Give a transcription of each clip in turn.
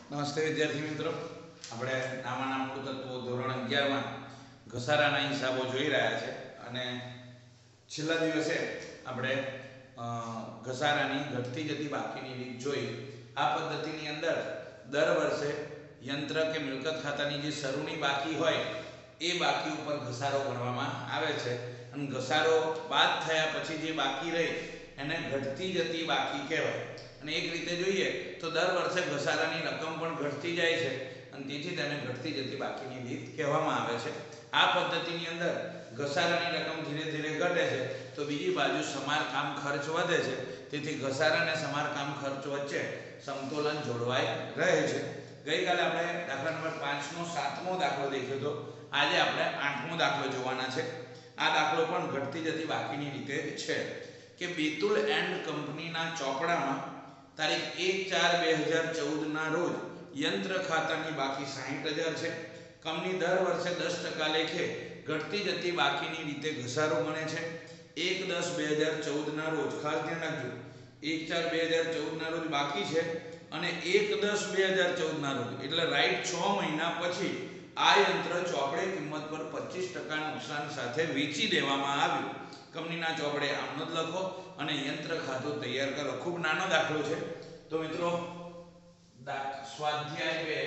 નમસ્તે વિદ્યાર્થી મિત્રો, આપણે નામાના મૂળ તત્વો ધોરણ 11માં ઘસારાના હિસાબો જોઈ રહ્યા છે અને છેલ્લા દિવસે આપણે ઘસારાની ઘટતી જતી બાકીની રીત જોઈ. આ પદ્ધતિની અંદર દર વર્ષે યંત્ર કે મિલકત ખાતાની જે શરૂની બાકી હોય એ બાકી ઉપર ઘસારો ગણવામાં આવે છે અને ઘસારો બાદ થયા પછી જે બાકી રહે એને ઘટતી જતી બાકી કહેવાય. અને એક રીતે જોઈએ તો દર વર્ષે ઘસારાની રકમ પણ ઘટતી જાય છે અને તેથી તેને ઘટતી જતી બાકીની રીત કહેવામાં આવે છે. આ પદ્ધતિની અંદર ઘસારાની રકમ ધીરે ધીરે ઘટે છે તો બીજી બાજુ સમારકામ ખર્ચ વધે છે, તેથી ઘસારા અને સમારકામ ખર્ચ વચ્ચે સમતોલન જોડવાઈ રહે છે. ગઈકાલે આપણે દાખલા નંબર 5 નો 7મો દાખલો દેખ્યો હતો. આજે આપણે 8મો દાખલો જોવાના છે. આ દાખલો પણ ઘટતી જતી બાકીની રીતે છે કે બેતુલ એન્ડ કંપનીના ચોપડામાં તારીખ 1/4/2014 ના રોજ યંત્ર ખાતાની બાકી 60,000 છે. કંપની દર વર્ષે 10% લેખે ઘટતી જતી બાકીની રીતે ઘસારો ગણે છે. 1/10/2014 ના રોજ ખાસ ધ્યાન રાખજો, 1/4/2014 ના રોજ બાકી છે અને 1/10/2014 ના રોજ એટલે રાઈટ 6 મહિના પછી આ યંત્ર ચોપડે કિંમત પર 25% નુકસાન સાથે વેચી દેવામાં આવ્યું. કંપનીના ચોપડે આમ જ લખો અને યંત્ર ખાતું તૈયાર કરો. ખૂબ નાનો દાખલો છે તો મિત્રો સ્વાધ્યાય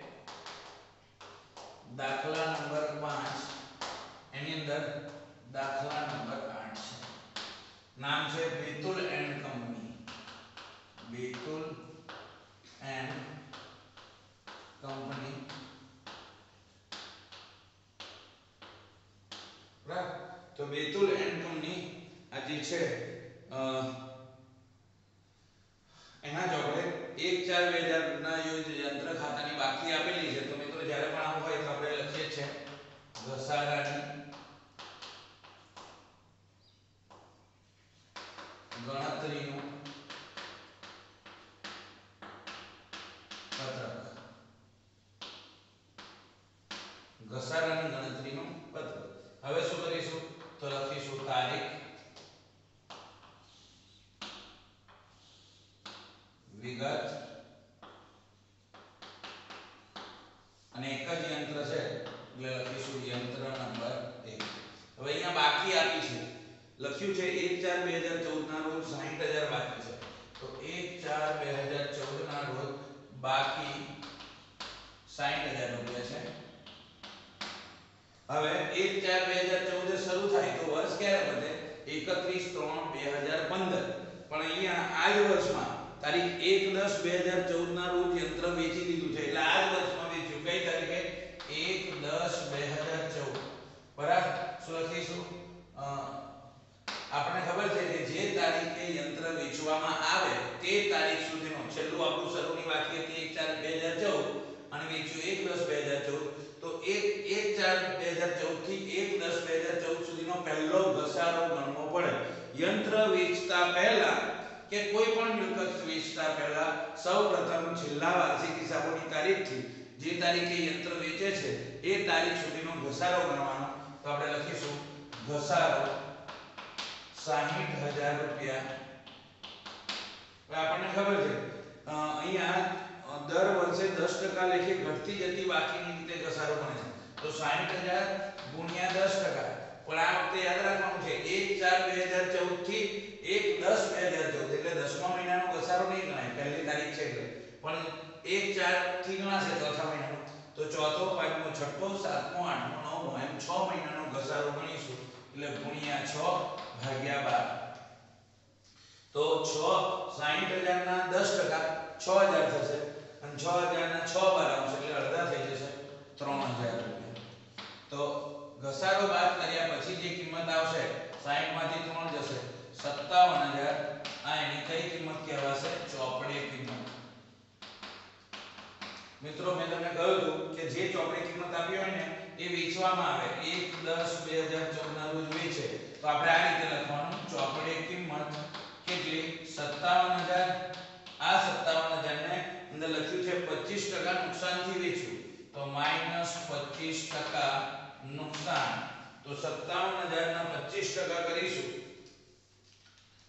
2 દાખલા નંબર 5 એની અંદર દાખલા નંબર 8 છે. નામ છે Betul and company. Betul and company, બરાબર. તો બેતુલ એન્ડ કંપની આ જે છે એના ચોપડે 1/4/2000 ના યંત્ર ખાતાની બાકી આપેલી છે. તો મિત્રો જ્યારે પણ આવું હોય તો આપણે લખીએ છીએ ઘસારાની ગણતરીનું પત્રક. ઘસારાની ગણતરીનું પત્રક. હવે શું કરીશું તો લખીશું તારીખ, વિગત અને એક જ યંત્ર છે એટલે લખીશું યંત્ર નંબર 1. હવે અહીંયા બાકી આપી છે, લખ્યું છે 1/4/2014 ના રોજ 60,000 બાકી છે. તો 1/4/2014 ના રોજ બાકી 60,000 રૂપિયા છે. હવે 1/4/2014 શરૂ થાય તો વર્ષ ક્યારે પતે? 31/3/2015. પણ અહીંયા આ જ વર્ષમાં તારીખ 1/10/2014 ના રોજ યંત્ર વેચી દીધું છે એટલે આ જ વર્ષમાં વેચ્યું. કઈ તારીખે? 1/10/2014. બરાબર. શું લખીશું? આપણને ખબર છે કે જે તારીખે યંત્ર વેચવામાં આવે તે તારીખ સુધીનો છેલ્લું આપણું શરૂની બાકી હતી 1/4/2014 અને વેચ્યું 1/10/2014. તો 1/4/2014 થી 1/10/2014 સુધીનો પહેલો ઘસારો ગણવો પડે. યંત્ર વેચતા પહેલા કે કોઈ પણ મિલકત વેચતા પહેલા સૌપ્રથમ છેલ્લા વાર્ષિક હિસાબોની તારીખથી જે તારીખે યંત્ર વેચે છે એ તારીખ સુધીનો ઘસારો ગણવાનો. તો આપણે લખીશું ઘસારો 60,000 રૂપિયા. હવે આપણને ખબર છે અહીંયા દર વર્ષે 10% લેખે ઘટતી જતી બાકીની રીતે ઘસારો ગણે છે. તો 60,000 ગુણ્યા 10%. પણ આ વખતે યાદ રાખવાનું છે 1/4/2014 થી 1/10/2014 એટલે 10મા મહિનાનો ઘસારો નહીં ગણાય, પહેલી તારીખ છે એટલે. પણ 1/4 થી ગણાશે ચોથા મહિનાનો. તો ચોથો, પાંચમો, છઠ્ઠો, સાતમો, આઠમો, નવમો એમ 6 મહિનાનો ઘસારો ગણીશું એટલે ગુણ્યા 6/12. તો 60,000 ના 10% 6,000 થશે અને 6,000 ના 6 બાર આવશે એટલે અડધા થઈ જશે 3,000 રૂપિયા. તો ઘસારો બાદ કર્યા પછી જે કિંમત આવશે 60 માંથી 3 જશે 57,000. આ એની કઈ કિંમત કહેવાશે? ચોપડે કિંમત. મિત્રો મેં તમને કહ્યું હતું કે જે ચોપડે કિંમત આપી હોય ને એ વેચવામાં આવે 1/10/2014 ના રોજ વેચે તો આપણે આ રીતે લખવાનું ચોપડે કિંમત કેટલી? 57,000. આ 57,000 ને અંદર લખ્યું છે 25% નુકસાનથી વેચ્યું તો -25% નુકસાન. તો 57,000 ના 25% કરીશું.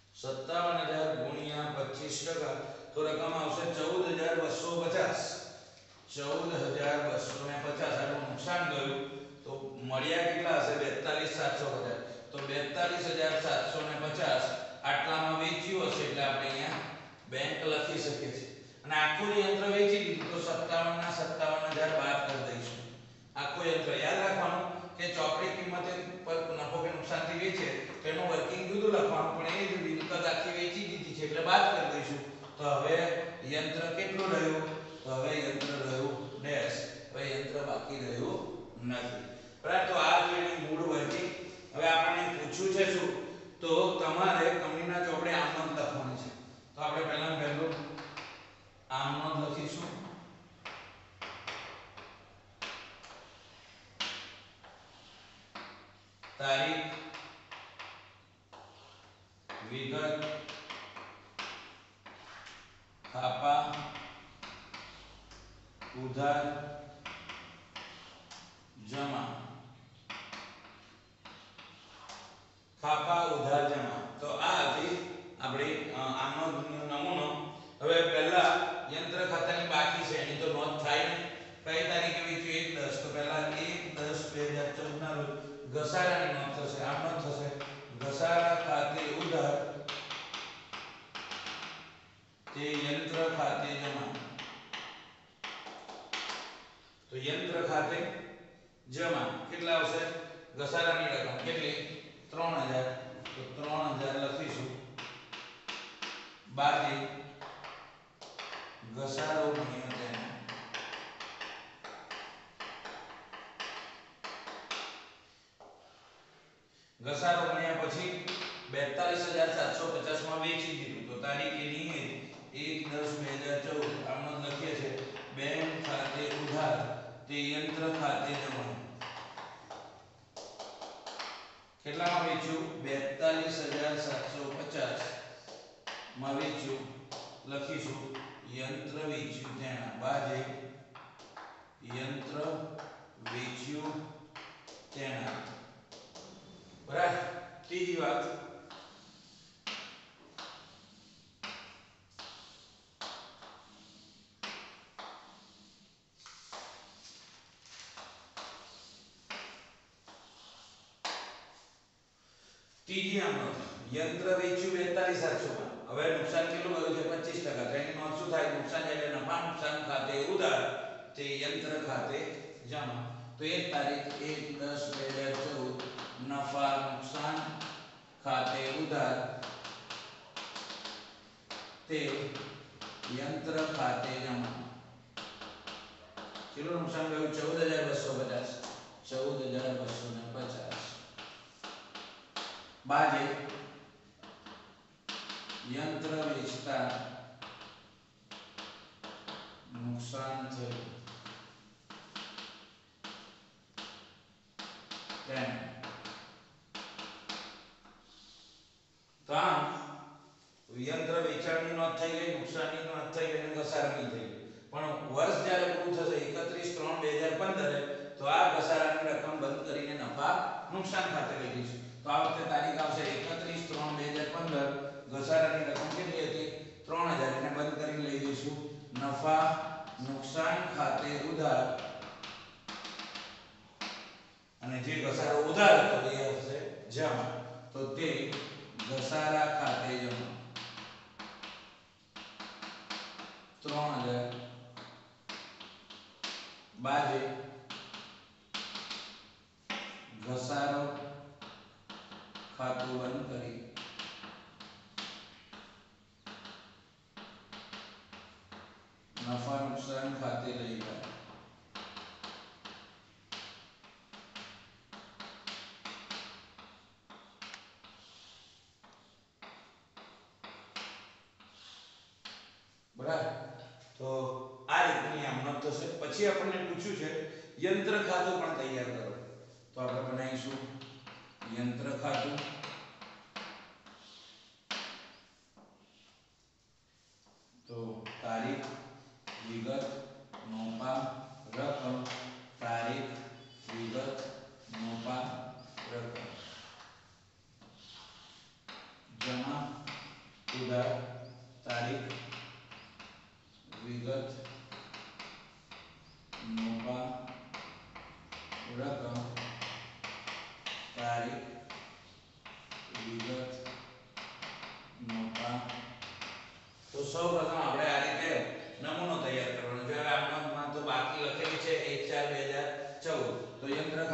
57,000 ગુણ્યા 25% તો રકમ આવશે 14,250. 14,250 આનું નુકસાન ગયું તો મળ્યા કેટલા હશે 42,750 તો 42,750 આટલામાં વેચ્યું હશે એટલે આપણે અહીંયા બેંક લખી શકીએ છીએ અને આખું યંત્ર વેચી દીધું તો 57 ના 57,000 બાદ કરી દઈશું આખું યંત્ર યાદ રાખવાનું કે ચોપડી કિંમતે પર નફો કે નુકસાનથી વેચે તો એનું વર્કિંગ જુદું લખવાનું પણ એ જ મિલકત આખી વેચી દીધી છે એટલે બાદ કરી દઈશું તો હવે યંત્ર કેટલું રહ્યું તો હવે યંત્ર રહ્યું ડેશ હવે યંત્ર બાકી રહ્યું નથી બરાબર તો આ જોઈની મૂળ વર્કિંગ હવે આપણને પૂછ્યું છે શું તો તમારે કંપનીના ચોપડે આમ નોંધ લખવાની છે તો આપણે પહેલું આમ નોંધ લખીશું તારીખ વિગત ખાપા ઉધાર જમા ખાપા ઉધાર જમા તો આ હતી આપણી આનો નમૂનો હવે પહેલા યંત્ર ખાતાની બાકી છે એની તો નોંધ થાય ને કઈ તારીખે વેચ્યું 1/10 તો પહેલા 1/10/2014 ના રોજ ઘસારાની નોંધ થશે આમ નોંધ થશે ઘસારા ખાતે ઉધાર તે યંત્ર ખાતે જમા તો યંત્ર ખાતે જમા કેટલા આવશે ઘસારાની રકમ કેટલી 3000 તો 3000 લખીશું બાકી ઘસારો ગુણ્યા તેના ઘસારો ગણ્યા પછી 42,750 માં વેચી દીધું તો તારીખ એની 1/10/2014 આમ લખીએ છે બેંક ખાતે ઉધાર તે યંત્ર ખાતે જમા કેટલામાં વેચ્યું 42,750 માં વેચ્યું લખીશું યંત્ર વેચ્યું તેના બાજે યંત્ર વેચ્યું તેના બરાબર ત્રીજી વાત ત્રીજી આમ યંત્ર વેચ્યું 42,700 હવે નુકસાન કેટલું ગયું છે 25% તેની નોંધ શું થાય નુકસાન એટલે નફા નુકસાન ખાતે ઉધાર તે યંત્ર ખાતે જમા તો એક તારીખ 1/10/2014 નફા નુકસાન ખાતે ઉધાર તે યંત્ર ખાતે જમા કેટલું નુકસાન ગયું 14,250 14,250 બાજે યંત્ર વેચતા નુકસાન થયું તેમ તો આમ યંત્ર વેચાણની નોંધ થઈ ગઈ નુકસાનની નોંધ થઈ ગઈ અને ઘસારાની થઈ ગઈ પણ વર્ષ જ્યારે પૂરું થશે 31/3/2015 તો આ ઘસારાની રકમ બંધ કરીને નફા નુકસાન ખાતે લઈ જઈશું તો આ વખતે તારીખ આવશે 31/3/2015 ઘસારાની રકમ કેટલી હતી 3000 એને બંધ કરીને લઈ જઈશું નફા નુકસાન ખાતે ઉધાર અને જે ઘસારો ઉધાર હતો એ હશે જમા તો તે ઘસારા ખાતે જમા 3000 બાજે ઘસારો ખાતું બંધ કરી નફા નુકસાન ખાતે લઈ ગયા બરાબર તો આ રીતની આમ નોંધ થશે પછી આપણને પૂછ્યું છે યંત્ર ખાતું પણ તૈયાર કરો તો આપણે બનાવીશું યંત્ર ખાતું તો તારીખ વિગત નોપા રકમ તારીખ વિગત નોપા રકમ જમા ઉધાર તારીખ વિગત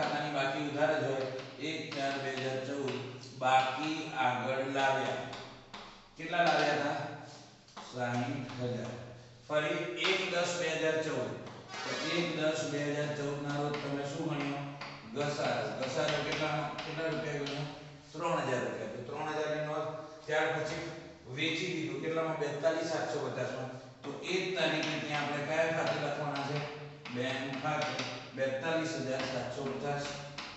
ખાતાની બાકી ઉધાર જ હોય 1/4/2014 બાકી આગળ લાવ્યા કેટલા લાવ્યા હતા 60,000 ફરી 1/10/2014 તો 1/10/2014 ના રોજ તમે શું ગણ્યો ઘસારો કેટલા રૂપિયા ગણ્યો 3000 રૂપિયા તો 3000 ની નોંધ ત્યાર પછી વેચી દીધું કેટલામાં 42750 માં તો 1 તારીખે ત્યાં આપણે કયા ખાતે લખવાના છે બેંક ખાતે 42750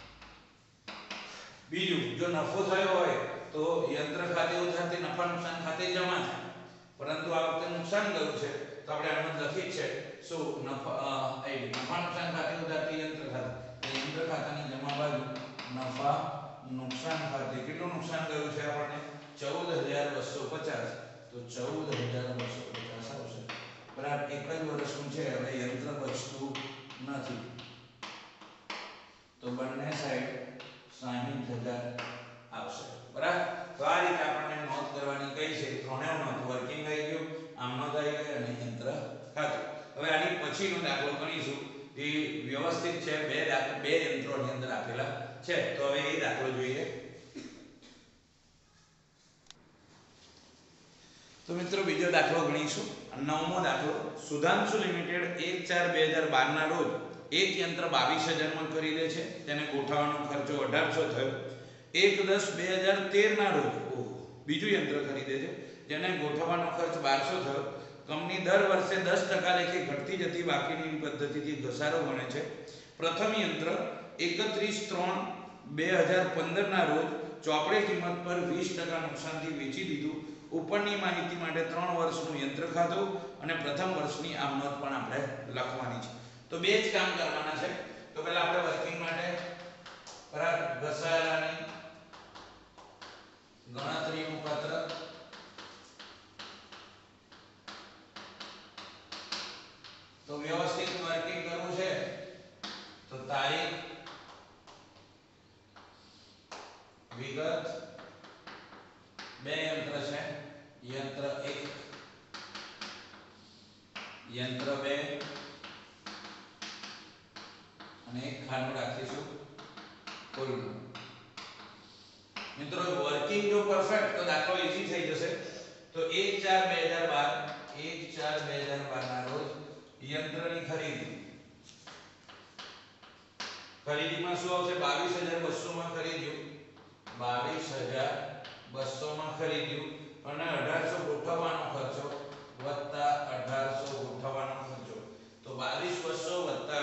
બીજું જો નફો થયો હોય તો યંત્ર ખાતે ઉધારથી નફા નુકસાન ખાતે જમા થાય પરંતુ આ વખતે નુકસાન ગયું છે તો આપણે આમાં લખી છે શું નફા નુકસાન ખાતે ઉધારથી યંત્ર ખાતે યંત્ર ખાતાની જમા બાજુ નફા નુકસાન ખાતે કેટલું નુકસાન ગયું છે આપણને 14250 તો 14250 આવશે બરાબર એક જ વર્ષનું છે હવે યંત્ર બચતું નથી તો બંને સાઈડ 60000 આવશે બરાબર તો આ રીતે આપણને નોંધ કરવાની કઈ છે ત્રણેય નોંધ વર્કિંગ આવી ગયું આમ નોંધ આવી ગઈ અને યંત્ર ખાતું હવે આની પછીનો દાખલો ગણીશું એ વ્યવસ્થિત છે બે યંત્રોની અંદર આપેલા છે તો હવે એ દાખલો જોઈએ તો મિત્રો બીજો દાખલો ગણીશું નવમો દાખલો સુધાંશુ લિમિટેડ 1/4/2012 ના રોજ એક યંત્ર 22000 માં ખરીદે છે તેને ગોઠવવાનો ખર્ચો 1800 થયો 1/10/2013 ના રોજ બીજું યંત્ર ખરીદે છે જેને ગોઠવવાનો ખર્ચ 1200 થયો કંપની દર વર્ષે 10% લેખે ઘટતી જતી બાકીની પદ્ધતિથી ઘસારો ગણે છે પ્રથમ યંત્ર 31/3/2015 ના રોજ ચોપડે કિંમત પર 20% નુકસાનથી વેચી દીધું ઉપરની માહિતી માટે 3 વર્ષનું યંત્ર ખાતું અને પ્રથમ વર્ષની આમ નોંધ પણ આપણે લખવાની છે તો બે જ કામ કરવાના છે તો પહેલા આપણે વર્કિંગ માટે બરાબર ઘસારાની ગણતરીનું પત્રક તો વ્યવસ્થિત વર્કિંગ કરવું છે તો તારીખ વિગત બે યંત્ર છે યંત્ર 1 યંત્ર 2 અને એક ખાનું રાખીશું કોઈનું મિત્રો વર્કિંગ જો પરફેક્ટ તો દાખલો ઈઝી થઈ જશે તો 1/4/2012 ના રોજ યંત્રની ખરીદીમાં શું આવશે 22200 માં ખરીદ્યું 22200 માં ખરીદ્યું અને 1800 ગોઠવવાનો ખર્ચો વત્તા 1800 ગોઠવવાનો ખર્ચો તો 22200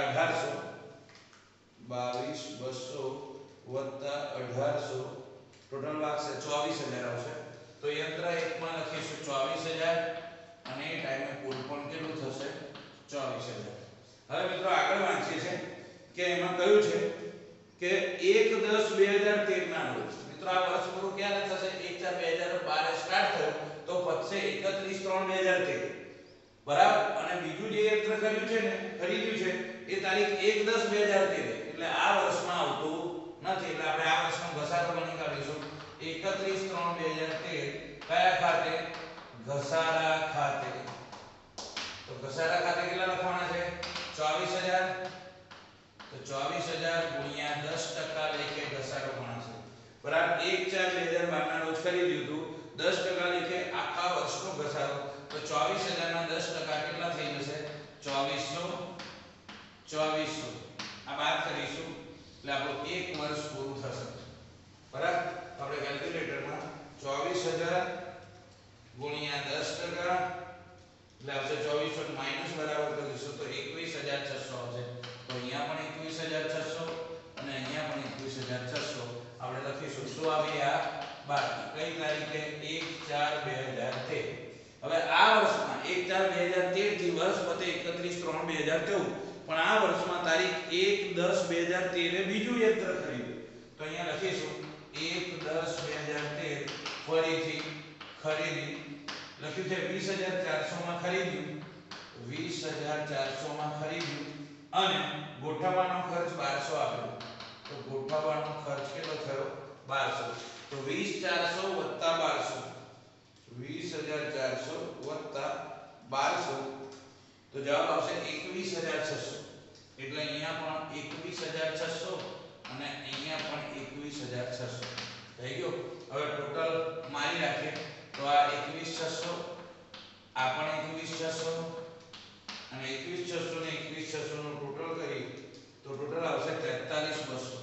વત્તા 1800 ટોટલ આવશે 24000 આવશે તો યંત્ર 1 માં લખીશું 24000 અને એ ટાઈમે કુલ પણ કેટલું થશે 24000 હવે મિત્રો આગળ વાંચીએ છે કે એમાં કહ્યું છે કે 1/10/2013 ના રોજ મિત્રો આ વર્ષ પૂરું ક્યારે થશે 1/4/2012 સ્ટાર્ટ થયો તો પછે 31/3/2013 બરાબર અને બીજું જે યંત્ર ખરીદ્યું છે એ તારીખ 1/10/2013 એટલે આ વર્ષમાં આવતું નથી એટલે આપણે આ વર્ષનો ઘસારો ગણી કાઢીશું 31/3/2013 કયા ખાતે ઘસારા ખાતે તો ઘસારા ખાતે કેટલા લખવાના છે 24000 તો 24000 ગુણ્યા 10% લેખે ઘસારો ગણાશે બરાબર 1/4/2012 ના રોજ ખરીદ્યું હતું 10% લેખે આખા વર્ષનો ઘસારો તો 24000 ના 10% કેટલા થઈ જશે 2400 આ બાદ કરીશું એટલે આપણું એક વર્ષ પૂરું થશે બરાબર આપણે કેલ્ક્યુલેટરમાં 24000 ગુણ્યા 10% એટલે આવશે 2400 માઈનસ બરાબર કરીશું તો 21600 આવશે તો અહીંયા પણ 21600 અને અહીંયા પણ 21600 આપણે લખીશું શું આવી આ બાકી કઈ તારીખે 1/4/2013 હવે આ વર્ષમાં 1/4/2013 થી વર્ષ પતે 31/3/2014 પણ આ વર્ષમાં તારીખ 1/10/2013 એ બીજું યંત્ર ખરીદ્યું તો અહીંયા લખીશું 1/10/2013 ફરીથી ખરીદી લખ્યું છે 20400 માં ખરીદ્યું 20400 માં ખરીદ્યું અને ગોઠવવાનો ખર્ચ 1200 આપ્યો તો ગોઠવવાનો ખર્ચ કેટલો થયો 1200 તો 20400 વત્તા 1200 તો જવાબ આવશે 21600 એટલે અહીંયા પણ 21600 21,600 થઈ ગયું. હવે ટોટલ મારી રાખીએ તો આ 21,600, આ પણ 21,600 અને 21,600 ને 21,600 નું ટોટલ કરી તો ટોટલ આવશે 43,200.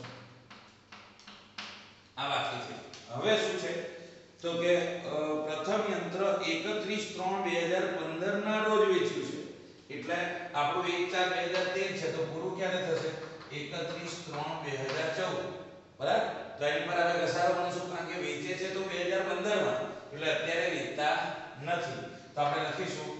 આ બાકી છે. હવે શું છે તો કે પ્રથમ યંત્ર 31/3/2015 ના રોજ વેચ્યું છે એટલે આપણું 1/4/2013 છે તો પૂરું ક્યારે થશે 31/3/2014 બરાબર. તો એની પર હવે ઘસારો ગણીશું કારણ કે વેચે છે તો 2015 માં એટલે અત્યારે વેચતા નથી તો આપણે લખીશું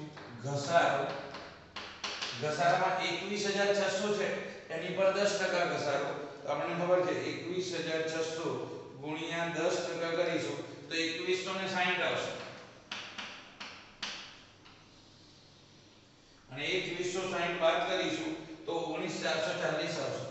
ઘસારામાં 21,600 છે એની પર 10% ઘસારો તો આપણને ખબર છે 21,600 ગુણ્યા 10% કરીશું તો 2160 આવશે અને 2160 બાદ કરીશું તો 19,440 આવશે.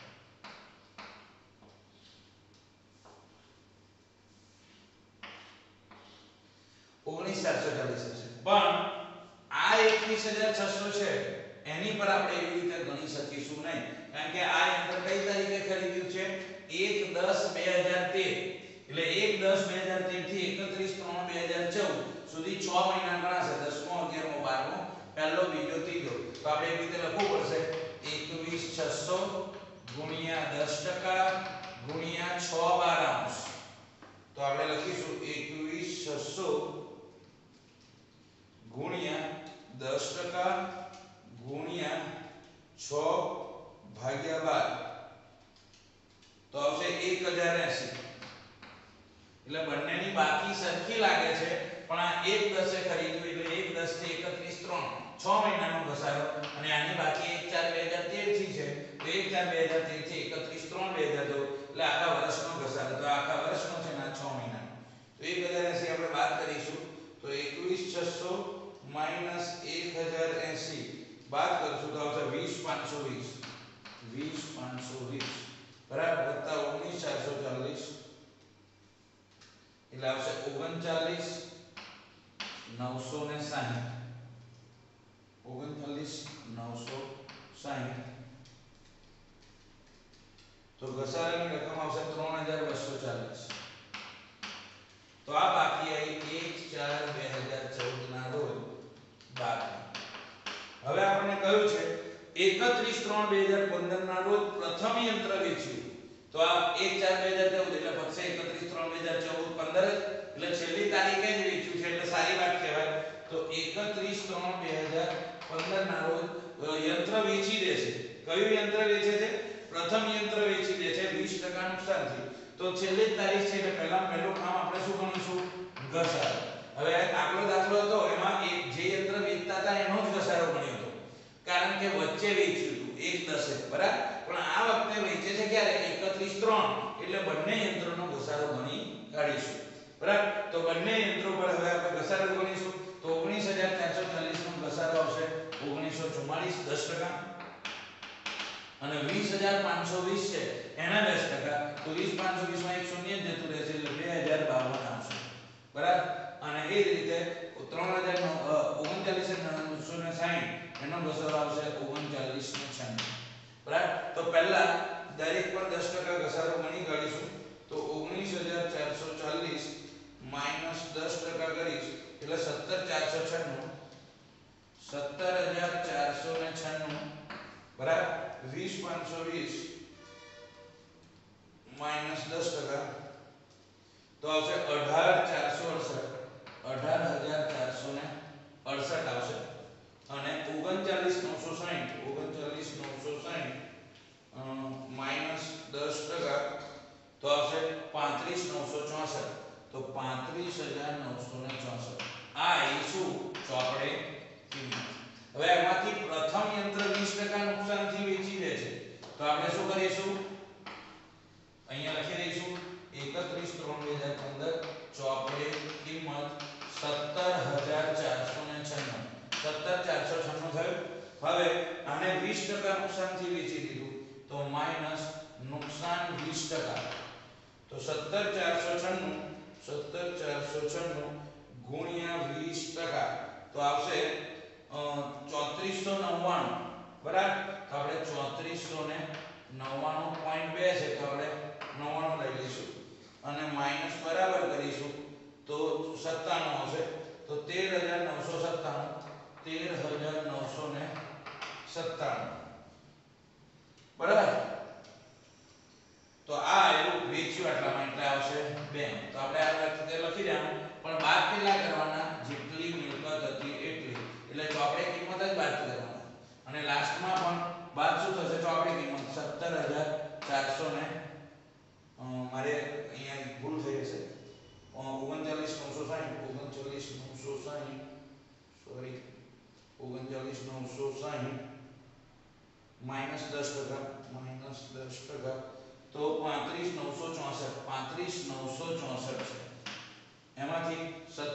19,440 હશે. પણ આ 21,600 છે એની પર આપણે એવી રીતે ગણી શકીશું નહીં કારણ કે આ યંત્ર કઈ તારીખે ખરીદ્યું છે 1/10/2013 એટલે 1/10/2013 થી 31/3/2014 સુધી 6 મહિના ગણાશે 10મો 11મો 12મો પહેલો બીજો ત્રીજો તો આપણે એવી રીતે લખવું પડશે 21,600 ગુણ્યા 10% ગુણ્યા 6/12 તો આપણે લખીશું 21,600 ગુણ્યા 10% ગુણ્યા 6/12 તો આવશે 1,080. એટલે બંનેની બાકી સરખી લાગે છે પણ આ 1/10 એ ખરીદ્યું એટલે 1/10 થી 31/3 6 મહિનાનો ઘસારો અને આની બાકી 1/4/2013 થી છે તો 1/4/2013 થી 31/3/2014 એટલે આખા વર્ષનો ઘસારો તો આખા વર્ષનો છે ના 6 મહિનાનો તો 1,080 આપણે બાદ કરીશું તો 21,600 માઈનસ 1,080 બાદ કરશું તો આવશે 20,520 બરાબર વત્તા 19,440 એટલે આવશે 39,960 તો ઘસારાની રકમ આવશે 3,240. તો આ બાકી આવી 1/4/2014 ના રોજ બાકી. હવે આપણને કહ્યું છે 31/3/2015 ના રોજ પ્રથમ યંત્ર વેચ્યું તો આ 1/4/2014 એટલે ફક્ત 31/3/2014 15 એટલે છેલ્લી તારીખે જ વેચ્યું છે એટલે સારી વાત કહેવાય. તો 31/3/2015 ના રોજ યંત્ર વેચી દેશે. કયું યંત્ર વેચે છે? પ્રથમ યંત્ર વેચી દે છે 20% નુકસાનથી. તો છેલ્લી તારીખ છે એટલે પહેલું કામ આપણે શું ગણીશું ઘસારો. હવે આગલો દાખલો હતો એમાં જે યંત્ર વેચતા હતા એનો જ ઘસારો ગણ્યો હતો કારણ કે વચ્ચે વેચ્યું હતું 1/10 બરાબર પણ આ વખતે વેચે છે ક્યારે 31/3 એટલે બંને યંત્રોનો ઘસારો ગણી કાઢીશું બરાબર. તો બંને યંત્રો પર હવે આપણે ઘસારો ગણીશું તો 19,440 નો ઘસારો આવશે 1944 10% અને 20,520 છે એના 10% તો 20,520 માં એક શૂન્ય જ જતું રહેશે એટલે 2,052 આવશે બરાબર. અને એ જ રીતે 39,960 એનો ઘસારો આવશે 39,96 બરાબર. તો પહેલા દરેક પર 10% ઘસારો ગણી કાઢીશું તો 19,440 માઈનસ 10% કરીશ એટલે 17,496 બરાબર. 20,520 માઈનસ 10% તો આવશે 18,468 આવશે અને 39,960 માઈનસ 10% તો આવશે 35,964 તો 35,964 આ શું ચોપડે કિંમત. હવે એમાંથી પ્રથમ યંત્ર 20% નુકસાનથી વેચી દે છે તો આપણે શું કરીશું અહીંયા લખી દઈશું 31/3/2015 ચોપડે કિંમત 17,496 થયું. હવે આને 20% નુકસાનથી વેચી દીધું તો માઈનસ નુકસાન 20% તો 17,496 ગુણ્યા 20% તો આવશે 3499 બરાબર. તો આપણે 3499.2 છે તો આપણે 99 લઈ લઈશું અને માઈનસ બરાબર કરીશું તો 97 આવશે તો 13997 13997 બરાબર તો આ આવ્યું વેચ્યું આટલામાં એટલે આવશે 2 તો આપણે આ રીતે લખી દેવાનું પણ બાદ કેટલા કરવાના જેટલી મિલકત હતી એટલી એટલે ચોપડે કિંમત જ બાદ કરવાના અને લાસ્ટમાં પણ બાદ શું થશે ચોપડે કિંમત 17400 ને મારે અહીંયા ભૂલ થઈ હશે 39960 સોરી 39960 -10% તો 35964 છે એમાંથી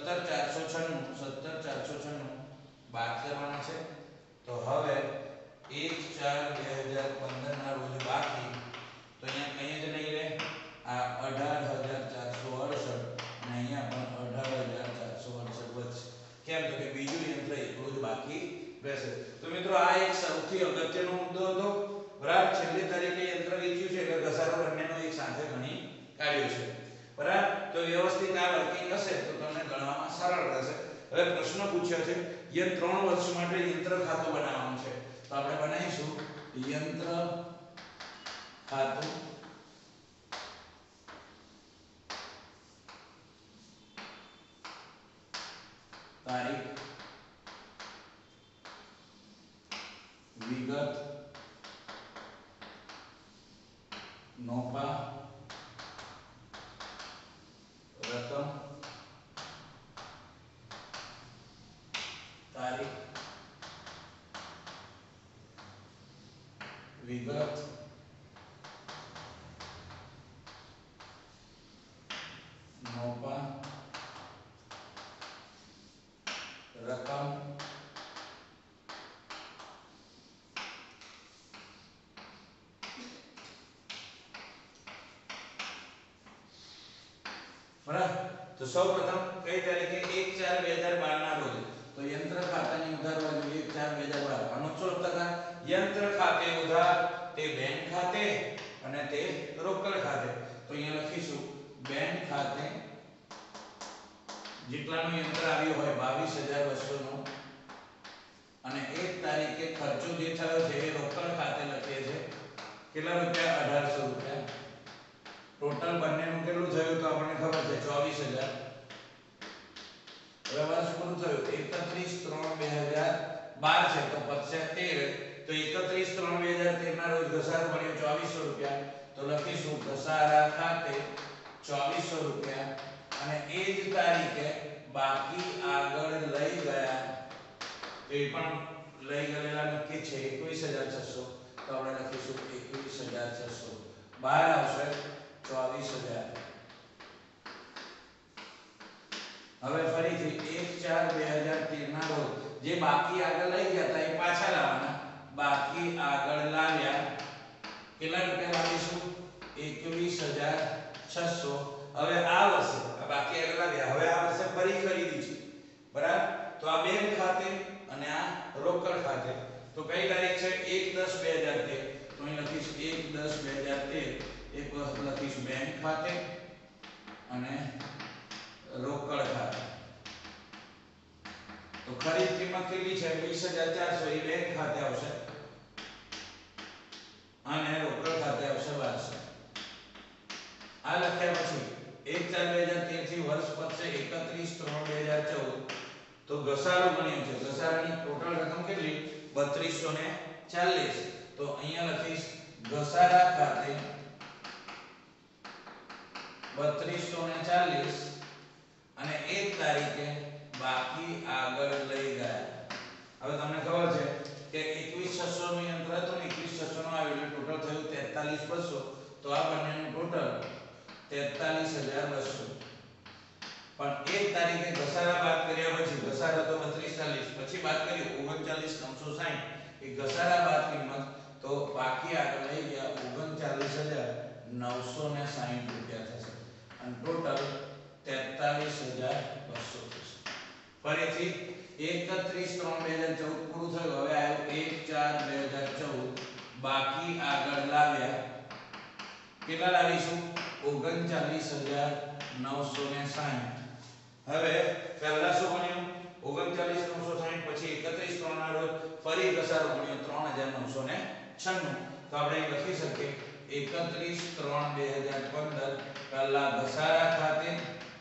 17496 બાદ કરવાના છે તો હવે 1/4/2015 ના રોજ બાકી તો અહીંયા કઈ જ નહીં રહે આ 18468 અને અહીંયા પણ 18468 વધશે કેમ તો કે બીજું યંત્ર એટલું જ બાકી રહેશે તો મિત્રો આ એક સૌથી અગત્યનો મુદ્દો હતો બરાબર છેલ્લી તારીખે યંત્ર વેચ્યું છે એટલે ઘસારો બંનેનો એક સાથે ગણી કાઢ્યો છે બરાબર તો વ્યવસ્થિત આ વર્કિંગ હશે તો તમને ગણવામાં સરળ રહેશે હવે પ્રશ્ન પૂછ્યો છે યંત્ર 3 વર્ષ માટે યંત્ર ખાતું બનાવવાનું છે તો આપણે બનાવીશું યંત્ર ખાતું તારીખ વિગત નોપા રકમ તારીખ વિગત નોપા રકમ બરાબર તો સૌપ્રથમ કઈ તારીખે 1/4/2012 ના રોજ તો યંત્ર ખાતાની ઉધાર બાજુ 1/4/2012 આનો 14% યંત્ર ખાતે ઉધાર તે બેંક ખાતે અને તે રોકડ ખાતે તો અહીંયા લખીશું બેંક ખાતે જેટલાનું યંત્ર આવ્યું હોય 22200 નો અને 1 તારીખે ખર્ચો જે થયો છે એ રોકડ ખાતે લખીએ છે કેટલા રૂપિયા 1800 રૂપિયા ટોટલ બંનેનું કેટલું થયું તો આપણને ખબર છે 24000 હવે વર્ષ પૂરું થયું 31/3/2012 છે તો પછે 13 તો 31/3/2013 ના રોજ ઘસારો બન્યો 2400 રૂપિયા તો લખીશું ઘસારા ખાતે 2400 રૂપિયા અને એ જ તારીખે બાકી આગળ લઈ ગયા તો એ પણ લઈ ગયેલા નક્કી છે 21600 તો આપણે લખીશું 21600 બહાર આવશે 24000 હવે ફરીથી 1/4/2013 ના રોજ જે બાકી આગળ લઈ ગયા હતા એ પાછા લાવવાના બાકી આગળ લાવ્યા કેટલા રૂપિયા લાવીશું 21600 હવે આ વર્ષે આ બાકી આગળ લાવ્યા હવે આ વર્ષે ફરી ખરીદી છે બરાબર તો આ બેંક ખાતે અને આ રોકડ ખાતે તો કઈ તારીખ છે 1/10/2013 તો અહીં લખીશ 1/10/2013 એક વસ્તુ લખીશ બેંક ખાતે અને રોકડ ખાતે તો ખરીદ કિંમત કેટલી છે 20400 એ બેંક ખાતે આવશે અને રોકડ ખાતે આવશે 1200 આ લખ્યા પછી 1/4/2013 થી વર્ષ પતશે 31/3/2014 તો ઘસારો ગણ્યો છે ઘસારાની ટોટલ રકમ કેટલી 3240 તો અહીંયા લખીશ ઘસારા ખાતે 3240 અને 1 તારીખે બાકી આગળ લઈ ગયા હવે તમને ખબર છે કે 21600 નું યંત્ર હતું ને 21600 નું આવ્યું એટલે ટોટલ થયું 43200 તો આ બંનેનું ટોટલ 43200 પણ 1 તારીખે ઘસારા બાદ કર્યા પછી ઘસારા તો 3240 પછી બાદ કર્યું 39960 એ ઘસારા બાદ કિંમત તો બાકી આગળ લઈ ગયા 39960 રૂપિયા થશે અને ટોટલ 43200 થશે ફરીથી 31/3/2014 પૂરું થયું હવે આવ્યું 1/4/2014 બાકી આગળ લાવ્યા કેટલા લાવીશું 39960. હવે પહેલા શું બન્યું 39960 પછી 31 3 ના રોજ ફરી ઘસારો બન્યો 3996. તો આપણે લખી શકીએ 31/3/2015 પહેલા ઘસારા ખાતે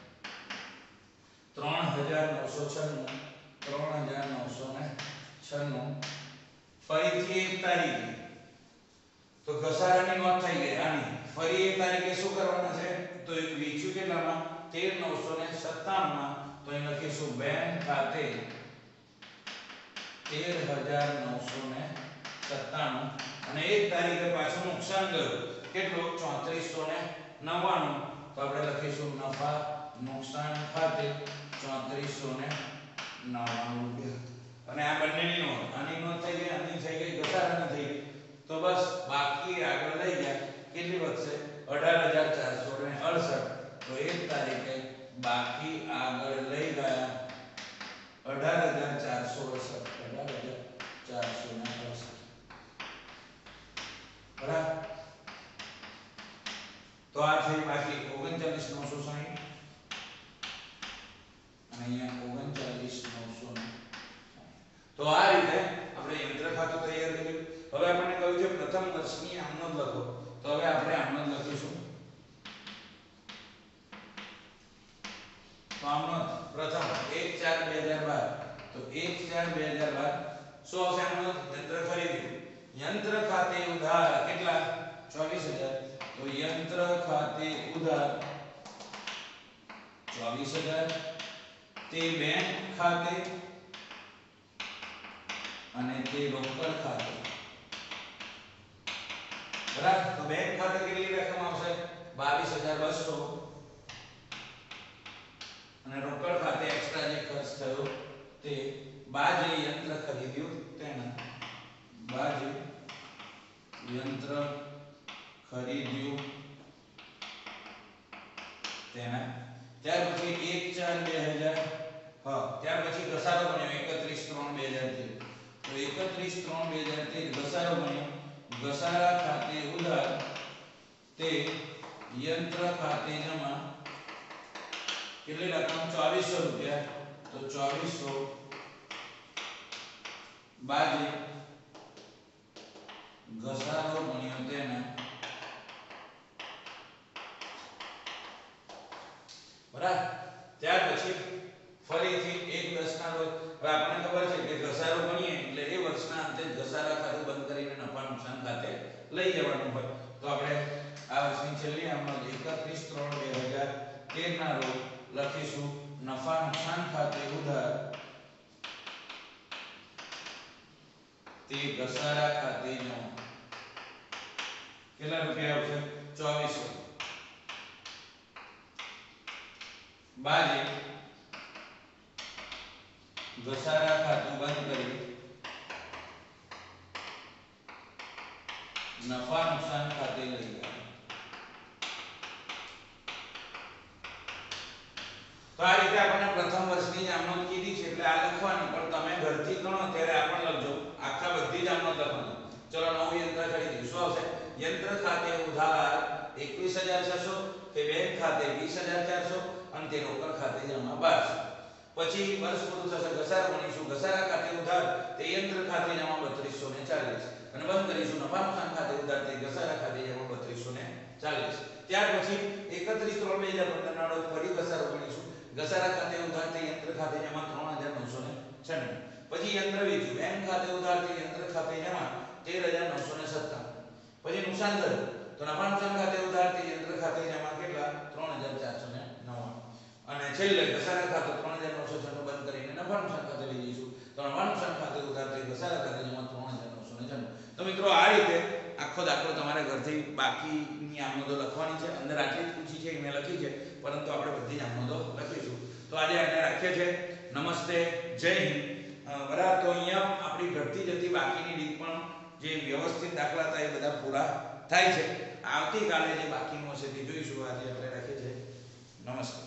3996 ફરીથી એક તારીખે તો ઘસારાની નોંધ થઈ ગઈ આની ફરી એક તારીખે શું કરવાના છે તો એક વેચ્યું કેટલામાં 13997 માં તો અહીં લખીશું બેંક ખાતે 13997 અને એક તારીખે પાછું નુકસાન ગયું કેટલું 3499 તો આપણે લખીશું નફા નુકસાન ખાતે 3499 રૂપિયા અને આ બંનેની નોંધ આની નોંધ થઈ ગઈ આની થઈ ગઈ ઘસારાની થઈ ગઈ તો બસ બાકી આગળ લઈ ગયા કેટલી વધશે 18468 તો એક તારીખે બાકી આગળ લઈ ગયા 18468 બરાબર તો આ છે બાકી 39960 અને અહીંયા 39960 તો આ રીતે આપણે યંત્ર ખાતું તૈયાર કર્યું હવે આપણને કહ્યું છે પ્રથમ વર્ષની આમનોંધ લખો તો હવે આપણે આમનોંધ લખીશું તો આમનોંધ પ્રથમ 1/4/2012 તો 1/4/2012 શું આવશે આમનોંધ યંત્ર ખરીદ્યું યંત્ર ખાતે ઉધાર કેટલા 24000 તો યંત્ર ખાતે ઉધાર 24000 તે બેંક ખાતે અને તે રોકડ ખાતે બરાબર તો બેંક ખાતે કેટલી રકમ આવશે 22200 અને રોકડ ખાતે એક્સ્ટ્રા જે ખર્ચ થયો તે બાજે યંત્ર ખરીદ્યું તેના બાજે યંત્ર ખરીદ્યું તેના ત્યાર પછી 1/4/2000 હા ત્યાર પછી ઘસારો બન્યો 31/3/2013 તો 31/3/2013 ઘસારો બન્યો ઘસારા ખાતે ઉધાર તે યંત્ર ખાતે જમા કેટલી રકમ 2400 રૂપિયા તો 2400 બાજે ઘસારો બન્યો તેના બરાબર ત્યાર પછી ફરીથી 1/10 ના રોજ હવે આપણને ખબર છે કે ઘસારો ગણીએ એટલે એ વર્ષના અંતે ઘસારા ખાતું બંધ કરીને નફા નુકસાન ખાતે લઈ જવાનું હોય તો આપણે આ વર્ષની છેલ્લી આમનોંધ 31/3/2013 ના રોજ લખીશું નફા નુકસાન ખાતે ઉધાર તે ઘસારા ખાતે જમા કેટલા રૂપિયા આવશે 2400 બાજે ઘસારા ખાતું બંધ કરી નફા નુકસાન ખાતે લઈ ગયા તો આ રીતે આપણે પ્રથમ વર્ષની જ આમનોંધ કીધી છે એટલે આ લખવાની પણ તમે ઘરથી ગણો ત્યારે આ પણ લખજો આખા બધી જ આમનોંધ લખવાની ચલો નવું યંત્ર ખરીદ્યું શું આવશે યંત્ર ખાતે ઉધાર 21600 તે બેંક ખાતે 20400 અને તે રોકડ ખાતે જમા 1200 પછી વર્ષ પૂરું થશે ઘસારો ગણીશું ઘસારા ખાતે ઉધાર તે યંત્ર ખાતે જમા 3240 અને બંધ કરીશું નફા નુકસાન ખાતે ઉધાર તે ઘસારા ખાતે જમા 3240 ત્યાર પછી 31/3/2015 ના રોજ ફરી ઘસારો ગણીશું ઘસારા ખાતે ઉધાર તે યંત્ર ખાતે જમા 3996 પછી યંત્ર વેચ્યું બેંક ખાતે ઉધાર તે યંત્ર ખાતે જમા 13997 પછી નુકસાન થયું તો નફા નુકસાન ખાતે ઉધાર તે યંત્ર ખાતે જમા કેટલા 3499 અને છેલ્લે ઘસારા ખાતે 3996 બંધ કરીને નફા નુકસાન ખાતે લઈ જઈશું તો નફા નુકસાન ખાતે ઉધાર તે ઘસારા ખાતે જમા 3999 તો મિત્રો આ રીતે આખો દાખલો તમારે ઘરથી બાકીની આમનોંધો લખવાની છે અંદર આટલી જ પૂછી છે મેં લખી છે પરંતુ આપણે બધી જ આમનોંધો લખીશું તો આજે આપણે રાખીએ છીએ નમસ્તે જય હિન્દ બરાબર તો અહીંયા આપણી ઘટતી જતી બાકીની રીત પણ જે વ્યવસ્થિત દાખલા હતા એ બધા પૂરા થાય છે આવતીકાલે જે બાકીનું હશે તે જોઈશું આજે આપણે રાખીએ છીએ નમસ્તે